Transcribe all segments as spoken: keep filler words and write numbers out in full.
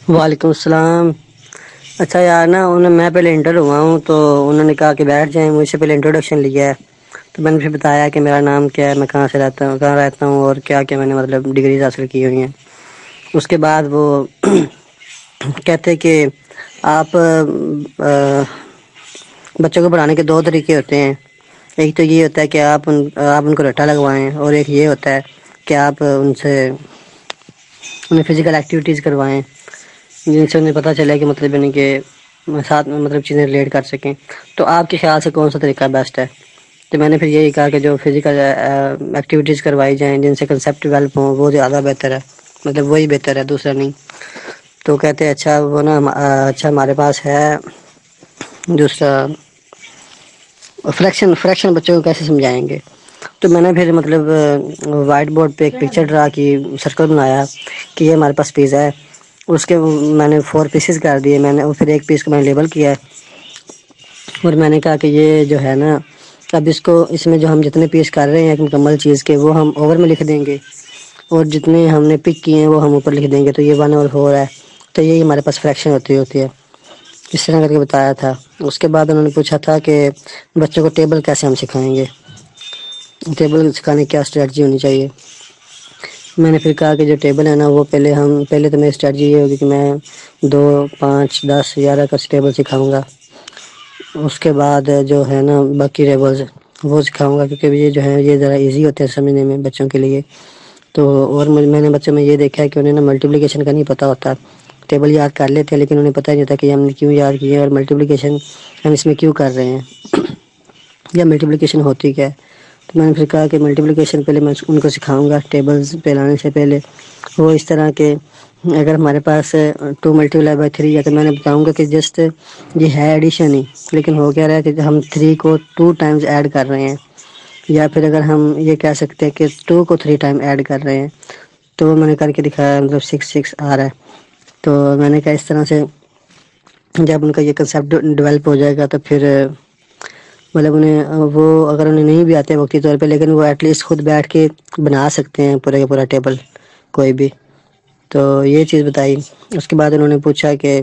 وعلیکم السلام۔ اچھا یار نا انہوں میں پہلے انٹر ہوا ہوں تو انہوں نے کہا کہ بیٹھ جائیں، مجھ سے پہلے انٹروڈکشن لیا ہے تو میں نے پھر بتایا کہ میرا نام کیا ہے، میں کہاں سے رہتا ہوں کہاں رہتا ہوں اور کیا کیا میں نے مطلب ڈگریز حاصل کی ہوئی ہیں۔ اس کے بعد وہ کہتے کہ آپ بچوں کو پڑھانے کے دو طریقے ہوتے ہیں، ایک تو یہ ہوتا ہے کہ آپ ان آپ ان کو رٹا لگوائیں، اور ایک یہ ہوتا ہے کہ آپ ان سے انہیں فزیکل ایکٹیویٹیز کروائیں جن سے انہیں پتہ چلے کہ مطلب یعنی کہ ساتھ میں مطلب چیزیں ریلیٹ کر سکیں۔ تو آپ کے خیال سے کون سا طریقہ بیسٹ ہے؟ تو میں نے پھر یہی کہا کہ جو فزیکل ایکٹیویٹیز کروائی جائیں جن سے کنسیپٹ ڈیولپ ہوں وہ زیادہ بہتر ہے، مطلب وہی بہتر ہے، دوسرا نہیں۔ تو کہتے ہیں اچھا وہ نا اچھا ہمارے پاس ہے دوسرا فریکشن فریکشن بچوں کو کیسے سمجھائیں گے؟ تو میں نے پھر مطلب وائٹ بورڈ پہ ایک پکچر ڈرا کی، سرکل بنایا کہ یہ ہمارے پاس پیزا ہے، اس کے میں نے فور پیسز کر دیے، میں نے پھر ایک پیس کو میں نے لیبل کیا ہے اور میں نے کہا کہ یہ جو ہے نا اب اس کو اس میں جو ہم جتنے پیس کر رہے ہیں ایک مکمل چیز کے وہ ہم اوور میں لکھ دیں گے اور جتنے ہم نے پک کیے ہیں وہ ہم اوپر لکھ دیں گے، تو یہ ون اور فور ہے، تو یہی ہمارے پاس فریکشن ہوتی ہوتی ہے۔ اس طرح کر کے بتایا تھا۔ اس کے بعد انہوں نے پوچھا تھا کہ بچوں کو ٹیبل کیسے ہم سکھائیں گے، ٹیبل سکھانے کی کیا اسٹریٹجی ہونی چاہیے۔ میں نے پھر کہا کہ جو ٹیبل ہے نا وہ پہلے ہم پہلے تو میری اسٹریٹجی یہ ہوگی کہ میں دو پانچ دس گیارہ کا ٹیبل سکھاؤں گا، اس کے بعد جو ہے نا باقی ٹیبلز وہ سکھاؤں گا کیونکہ یہ جو ہے یہ ذرا ایزی ہوتے ہیں سمجھنے میں بچوں کے لیے۔ تو اور میں نے بچوں میں یہ دیکھا ہے کہ انہیں نا ملٹیپلیکیشن کا نہیں پتہ ہوتا، ٹیبل یاد کر لیتے ہیں لیکن انہیں پتہ نہیں ہوتا کہ ہم نے کیوں یاد کیے اور ملٹیپلیکیشن ہم اس میں کیوں کر رہے ہیں یا ملٹیپلیکیشن ہوتی کیا ہے۔ تو میں نے پھر کہا کہ ملٹیپلیکیشن پہلے میں ان کو سکھاؤں گا ٹیبلز پہ لانے سے پہلے، وہ اس طرح کے اگر ہمارے پاس two multiply by three ہے تو میں نے بتاؤں گا کہ جسٹ یہ ہے ایڈیشن ہی، لیکن ہو کیا رہا ہے کہ ہم تھری کو ٹو ٹائمز ایڈ کر رہے ہیں، یا پھر اگر ہم یہ کہہ سکتے ہیں کہ ٹو کو تھری ٹائم ایڈ کر رہے ہیں، تو میں نے کر کے دکھایا مطلب سکس سکس آ رہا ہے۔ تو میں نے کہا اس طرح سے جب ان کا یہ کنسیپٹ ڈیولپ ہو جائے گا تو پھر مطلب انہیں وہ اگر انہیں نہیں بھی آتے وقتی طور پہ لیکن وہ ایٹ لیسٹ خود بیٹھ کے بنا سکتے ہیں پورا کا پورا ٹیبل کوئی بھی۔ تو یہ چیز بتائی۔ اس کے بعد انہوں نے پوچھا کہ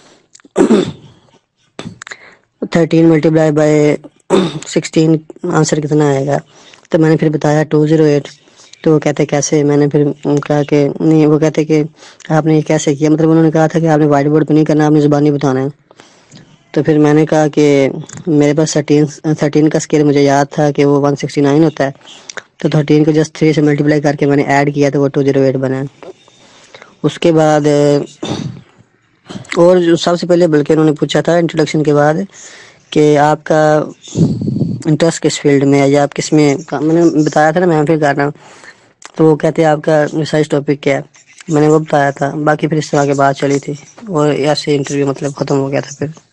thirteen multiply by sixteen answer کتنا آئے گا، تو میں نے پھر بتایا ٹو زیرو ایٹ۔ تو وہ کہتے کیسے، میں نے پھر کہا کہ نہیں، وہ کہتے کہ آپ نے یہ کیسے کیا، مطلب انہوں نے کہا تھا کہ آپ نے وائٹ بورڈ پہ نہیں کرنا، آپ نے زبانی بتانا ہے۔ تو پھر میں نے کہا کہ میرے پاس تھرٹین تھرٹین کا اسکیل مجھے یاد تھا کہ وہ ون سکسٹی نائن ہوتا ہے، تو تھرٹین کو جسٹ تھری سے ملٹیپلائی کر کے میں نے ایڈ کیا تو وہ ٹو زیرو ایٹ بنا۔ اس کے بعد اور جو سب سے پہلے بلکہ انہوں نے پوچھا تھا انٹروڈکشن کے بعد کہ آپ کا انٹرسٹ کس فیلڈ میں ہے یا آپ کس میں، میں نے بتایا تھا نا میں پھر کر رہا ہوں، تو وہ کہتے ہیں آپ کا ریسرچ ٹاپک کیا ہے، میں نے وہ بتایا تھا۔ باقی پھر اس طرح کے بات چلی تھی اور ایسے انٹرویو مطلب ختم ہو گیا تھا پھر۔